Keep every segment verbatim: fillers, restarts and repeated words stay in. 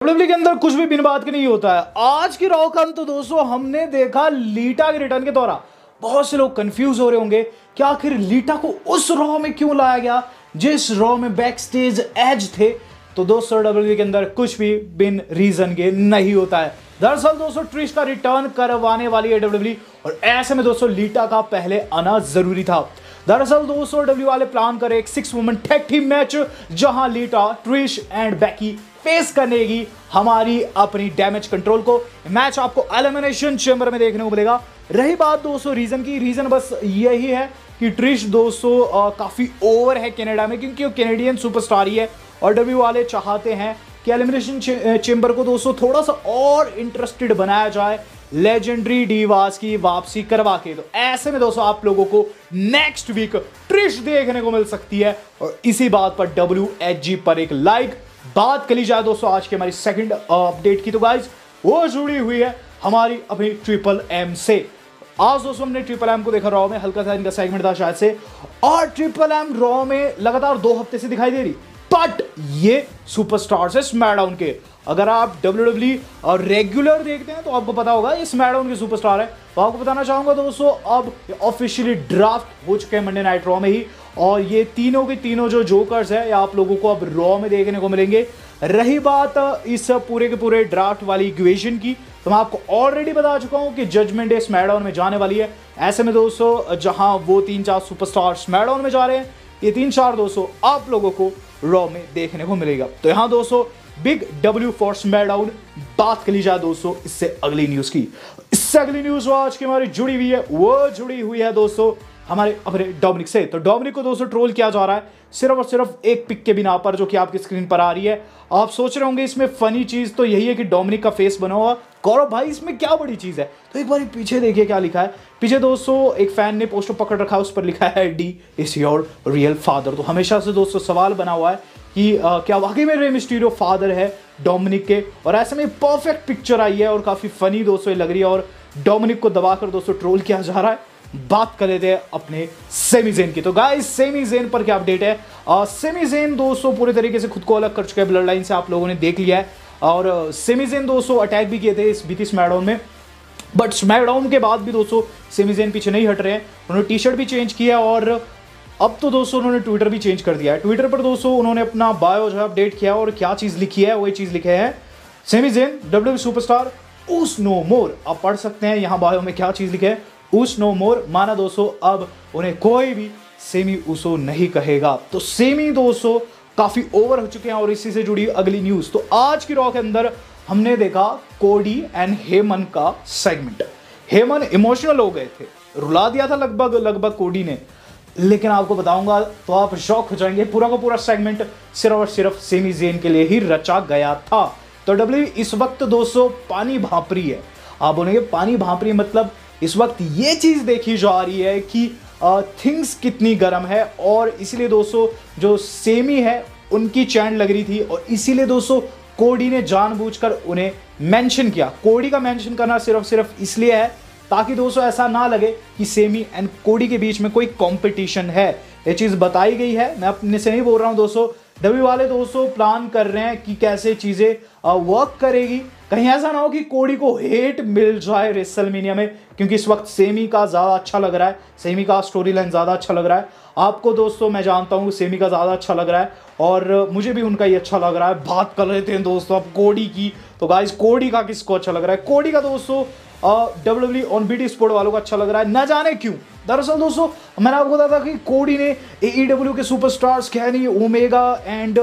WWE के अंदर कुछ भी बिन बात के नहीं होता है। आज की रॉ का तो दोस्तों हमने देखा लीटा के रिटर्न के दौरान बहुत से लोग कंफ्यूज हो रहे होंगे कि आखिर लीटा को उस रॉ में क्यों लाया गया जिस रॉ में बैक स्टेज एज थे। तो दोस्तों डब्ल्यूडब्ल्यूई के अंदर कुछ भी बिन रीजन के नहीं होता है। दरअसल दोस्तों ट्रिश का रिटर्न करवाने वाली है डब्ल्यूडब्ल्यूई और ऐसे में दोस्तों लीटा का पहले आना जरूरी था। दरअसल दोस्तों डब्ल्यू वाले प्लान करे एक six women tag team match जहां Lita, Trish and Becky face करेगी हमारी अपनी डैमेज कंट्रोल को। मैच आपको एलिमिनेशन चैम्बर में देखने को मिलेगा। रही बात दोस्तों रीजन की, रीजन बस यही है कि ट्रिश दोस्तों काफी ओवर है कनाडा में, क्योंकि वो कैनेडियन सुपरस्टार ही है और डब्ल्यू वाले चाहते हैं कि एलिमिनेशन चैम्बर को दोस्तों थोड़ा सा और इंटरेस्टेड बनाया जाए लेजेंडरी डीवास की वापसी करवा के। तो ऐसे में दोस्तों आप लोगों को नेक्स्ट वीक ट्रिश देखने को मिल सकती है और इसी बात पर डब्ल्यू एच जी पर एक लाइक बात करी जाए दोस्तों आज की हमारी सेकंड अपडेट की। तो गाइस वो जुड़ी हुई है हमारी अपनी ट्रिपल एम से। आज दोस्तों हमने ट्रिपल एम को देखा रॉ में, हल्का सा इनका सेगमेंट था शायद से, और ट्रिपल एम रॉ में लगातार दो हफ्ते से दिखाई दे रही, बट ये सुपरस्टार्स है स्मैकडाउन के। अगर आप डब्ल्यूडब्ल्यूई और रेगुलर देखते हैं तो आपको पता होगा ये स्मैकडाउन के सुपरस्टार है। तो आपको बताना चाहूंगा दोस्तों अब ऑफिशियली ड्राफ्ट हो चुके हैं मंडे नाइट रॉ में ही, और ये तीनों के तीनों जो जोकर्स है आप लोगों को अब रॉ में देखने को मिलेंगे। रही बात इस पूरे के पूरे ड्राफ्ट वाली इक्वेशन की, तो मैं आपको ऑलरेडी बता चुका हूं कि जजमेंट डे स्मैकडाउन में जाने वाली है। ऐसे में दोस्तों जहां वो तीन चार सुपरस्टार स्मैकडाउन में जा रहे हैं, ये तीन चार दोस्तों आप लोगों को रॉ में देखने को मिलेगा। तो यहां दोस्तों बिग डब्ल्यू फॉर स्मैकडाउन बात कर ली जाए दोस्तों इससे अगली न्यूज की। इससे अगली न्यूज आज की हमारी जुड़ी हुई है, वो जुड़ी हुई है दोस्तों हमारे अपने डोमिनिक से। तो डोमिनिक को दोस्तों ट्रोल किया जा रहा है सिर्फ और सिर्फ एक पिक के बिना पर, जो कि आपकी स्क्रीन पर आ रही है। आप सोच रहे होंगे इसमें फनी चीज तो यही है कि डोमिनिक का फेस बना हुआ। गौरव भाई इसमें क्या बड़ी चीज है? तो एक बार पीछे देखिए क्या लिखा है। पीछे दोस्तों एक फैन ने पोस्टर पकड़ रखा है, उस पर लिखा है D is your real father. तो हमेशा से दोस्तों सवाल बना हुआ है कि आ, क्या वाकई में रे मिस्टीरियो फादर है डोमिनिक के, और ऐसे में परफेक्ट पिक्चर आई है और काफी फनी दोस्तों ये लग रही है और डोमिनिक को दबाकर दोस्तों ट्रोल किया जा रहा है। बात कर लेते हैं अपने सेमी ज़ेन की। तो गाइस सेमी ज़ेन पर क्या अपडेट है? आ, सेमी ज़ेन दोस्तों पूरे तरीके से खुद को अलग कर चुके हैं ब्लड लाइन से, आप लोगों ने देख लिया है। और सेमी ज़ेन दोस्तों अटैक भी किए थे इस बीती स्मैकडाउन में, बट स्मैकडाउन के बाद भी दोस्तों सेमी ज़ेन पीछे नहीं हट रहे हैं। उन्होंने टी शर्ट भी चेंज किया और अब तो दोस्तों उन्होंने ट्विटर भी चेंज कर दिया है। ट्विटर पर दोस्तों उन्होंने अपना बायो जो है अपडेट किया और क्या चीज़ लिखी है वही चीज़ लिखे है, सेमी ज़ेन डब्ल्यूडब्ल्यूई सुपरस्टार उस नो मोर। आप पढ़ सकते हैं यहाँ बायो में क्या चीज़ लिखे है, उस नो मोर, माना दोस्तों अब उन्हें कोई भी सेमी उसो नहीं कहेगा। तो सेमी दोस्तों काफी ओवर हो चुके हैं। और इसी से जुड़ी अगली न्यूज, तो आज की रॉ के अंदर हमने देखा कोडी एंड हेमन का सेगमेंट। हेमन इमोशनल हो गए थे, रुला दिया था लगभग लगभग कोडी ने, लेकिन आपको बताऊंगा तो आप शॉक हो जाएंगे। पूरा का पूरा सेगमेंट सिर्फ और सिर्फ सेमी ज़ेन के लिए ही रचा गया था। तो डब्ल्यू इस वक्त दोस्तों पानी भाप रही है। आप बोलेंगे पानी भाप रही मतलब इस वक्त ये चीज देखी जा रही है कि थिंग्स कितनी गर्म है, और इसीलिए दोस्तों जो सेमी है उनकी चैन लग रही थी और इसीलिए दोस्तों कोडी ने जानबूझकर उन्हें मेंशन किया। कोडी का मेंशन करना सिर्फ सिर्फ इसलिए है ताकि दोस्तों ऐसा ना लगे कि सेमी एंड कोडी के बीच में कोई कंपटीशन है। ये चीज बताई गई है, मैं अपने से नहीं बोल रहा हूं दोस्तों। डब्ल्यू वाले दोस्तों प्लान कर रहे हैं कि कैसे चीजें वर्क करेगी। कहीं ऐसा ना हो कि कोडी को हेट मिल जाए रेसलमेनिया में, क्योंकि इस वक्त सेमी का ज्यादा अच्छा लग रहा है, सेमी का स्टोरी लाइन ज्यादा अच्छा लग रहा है। आपको दोस्तों मैं जानता हूँ सेमी का ज्यादा अच्छा लग रहा है और मुझे भी उनका ही अच्छा लग रहा है। बात कर लेते हैं दोस्तों अब कोडी की। तो गाइस कोडी का किसको अच्छा लग रहा है? कोडी का दोस्तों डब्ल्यूडब्ल्यूई ऑन बीटी स्पोर्ट वालों को अच्छा लग रहा है, न जाने क्यों। दरअसल दोस्तों मैंने आपको बताया था कि कोडी ने एईडब्ल्यू के superstars Kenny, Omega and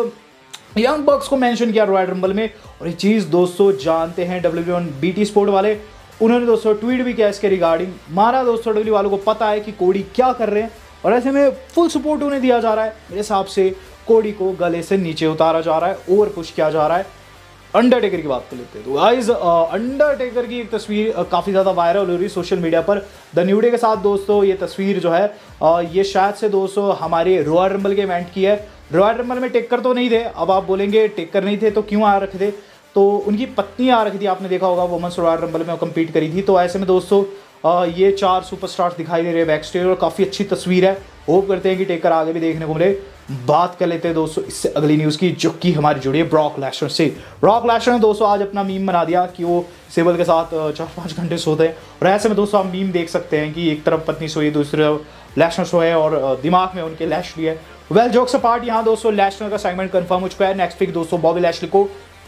Young Bucks को मेंशन किया रॉयल रंबल में, और ये चीज दोस्तों जानते हैं डब्ल्यूडब्ल्यू ऑन बीटी स्पोर्ट वाले। उन्होंने दोस्तों ट्वीट भी किया इसके रिगार्डिंग। मारा दोस्तों डब्ल्यू वालों को पता है कि कोडी क्या कर रहे हैं और ऐसे में फुल सपोर्ट उन्हें दिया जा रहा है। मेरे हिसाब से कोडी को गले से नीचे उतारा जा रहा है, ओवर पुश किया जा रहा है। अंडरटेकर की बात कर लेते हैं। तो गाइस अंडरटेकर की एक तस्वीर uh, काफ़ी ज़्यादा वायरल हो रही है सोशल मीडिया पर द न्यू डे के साथ दोस्तों। ये तस्वीर जो है uh, ये शायद से दोस्तों हमारे रॉयल रंबल के इवेंट की है। रॉयल रंबल में टेकर तो नहीं थे, अब आप बोलेंगे टेकर नहीं थे तो क्यों आ रखे थे, तो उनकी पत्नी आ रखी थी, आपने देखा होगा वुमेन्स रॉयल रंबल में वो कम्पीट करी थी। तो ऐसे में दोस्तों आ, ये चार सुपरस्टार्स दिखाई दे रहे हैं बैक स्टेज और काफ़ी अच्छी तस्वीर है। होप करते हैं कि टेकर आगे भी देखने को मिले। बात कर लेते हैं दोस्तों इससे अगली न्यूज़ की, जो कि हमारी जुड़ी है ब्रॉक लेसनर से। ब्रॉक लेसनर ने दोस्तों आज अपना मीम बना दिया कि वो सेबल के साथ चार पाँच घंटे सोते हैं, और ऐसे में दोस्तों आप मीम देख सकते हैं कि एक तरफ पत्नी सोई, दूसरी तरफ लेसनर सोए और दिमाग में उनके लैशली है। वेल जोक्स अपार्ट, यहाँ दोस्तों लेसनर का सेगमेंट कंफर्म हो चुका है। नेक्स्ट वीक दोस्तों बॉबी लैशली को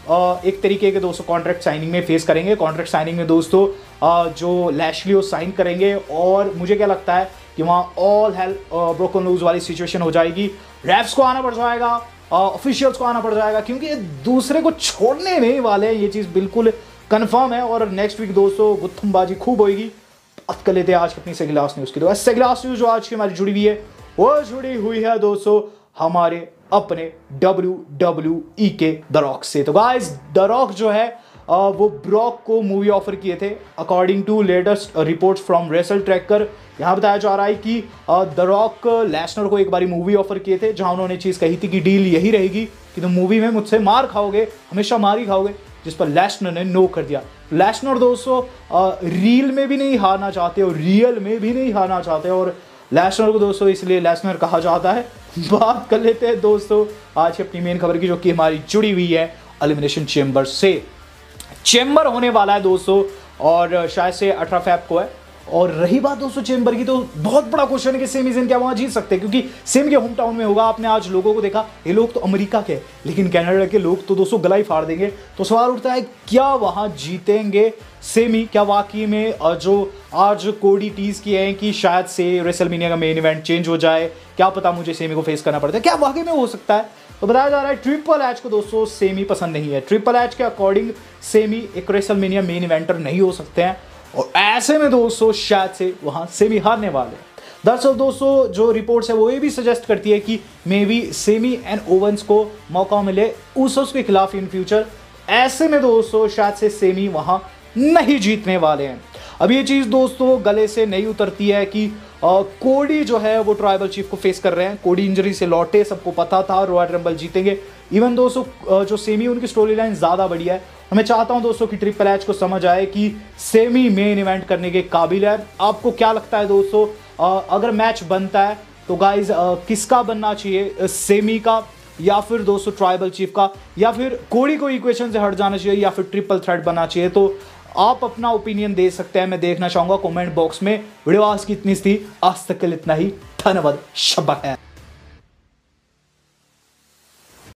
एक तरीके के दोस्तों कॉन्ट्रैक्ट साइनिंग में फेस करेंगे। कॉन्ट्रैक्ट साइनिंग में दोस्तों जो लैशली वो साइन करेंगे, और मुझे क्या लगता है कि वहाँ ऑल हेल ब्रोकन लूज वाली सिचुएशन हो जाएगी। रेफ्स को आना पड़ जाएगा, ऑफिशियल्स को आना पड़ जाएगा, क्योंकि ये दूसरे को छोड़ने नहीं वाले हैं, ये चीज़ बिल्कुल कंफर्म है। और नेक्स्ट वीक दोस्तों गुत्थमबाजी खूब होगी। बात कर लेते हैं आज अपनी सेकंड लास्ट न्यूज़ की। तो सेकंड लास्ट न्यूज़ जो आज की हमारी जुड़ी हुई है वो जुड़ी हुई है दोस्तों हमारे अपने डब्ल्यू डब्ल्यू ई के द रॉक से। तो गाइस द रॉक जो है वो ब्रॉक को मूवी ऑफर किए थे। According to latest reports from Wrestle Tracker, यहाँ बताया जा रहा है कि द रॉक लेसनर को एक बारी मूवी ऑफर किए थे, जहाँ उन्होंने चीज़ कही थी कि डील यही रहेगी कि तुम मूवी में मुझसे मार खाओगे, हमेशा मार ही खाओगे, जिस पर लेसनर ने नो कर दिया। लेसनर दोस्तों रील में भी नहीं हारना चाहते और रियल में भी नहीं हारना चाहते, और लेसनर को दोस्तों इसलिए लेसनर कहा जाता है। बात कर लेते हैं दोस्तों आज की अपनी मेन खबर की, जो कि हमारी जुड़ी हुई है एलिमिनेशन चेम्बर से। चेम्बर होने वाला है दोस्तों, और शायद से अठारह फैब को है। और रही बात दोस्तों चेम्बर की, तो बहुत बड़ा क्वेश्चन है कि सेमी जिन क्या वहां जीत सकते हैं, क्योंकि सेमी के होम टाउन में होगा। आपने आज लोगों को देखा, ये लोग तो अमेरिका के, लेकिन कनाडा के लोग तो दोस्तों गला ही फाड़ देंगे। तो सवाल उठता है क्या वहां जीतेंगे सेमी? क्या वाकई में जो आज कोडी टीज किए हैं कि शायद से रेसलमेनिया का मेन इवेंट चेंज हो जाए, क्या पता मुझे सेमी को फेस करना पड़ता है, क्या वाकई में हो सकता है? तो बताया जा रहा है ट्रिपल एच को दोस्तों सेमी पसंद नहीं है। ट्रिपल एच के अकॉर्डिंग सेमी एक रेसलमेनिया मेन इवेंटर नहीं हो सकते हैं, और ऐसे में दोस्तों शायद से वहां सेमी हारने वाले हैं। दरअसल दोस्तों जो रिपोर्ट्स है वो ये भी सजेस्ट करती है कि maybe Sami and Owens को मौका मिले उसोस के खिलाफ इन फ्यूचर। ऐसे में दोस्तों शायद से सेमी वहां नहीं जीतने वाले हैं। अब ये चीज़ दोस्तों गले से नहीं उतरती है कि आ, कोडी जो है वो ट्राइबल चीफ को फेस कर रहे हैं। कोडी इंजरी से लौटे, सबको पता था रॉयल रंबल जीतेंगे। इवन दोस्तों जो सेमी उनकी स्टोरी लाइन ज़्यादा बढ़िया है। मैं चाहता हूं दोस्तों कि ट्रिपल एच को समझ आए कि सेमी मेन इवेंट करने के काबिल है। आपको क्या लगता है दोस्तों, आ, अगर मैच बनता है तो गाइज किसका बनना चाहिए, सेमी का या फिर दोस्तों ट्राइबल चीफ का, या फिर कोडी को इक्वेशन से हट जाना चाहिए, या फिर ट्रिपल थ्रेट बनना चाहिए? तो आप अपना ओपिनियन दे सकते हैं, मैं देखना चाहूंगा कमेंट बॉक्स में। वीडियो आज की इतनी थी, आज तक के लिए इतना ही। धन्यवाद, शब्बा है।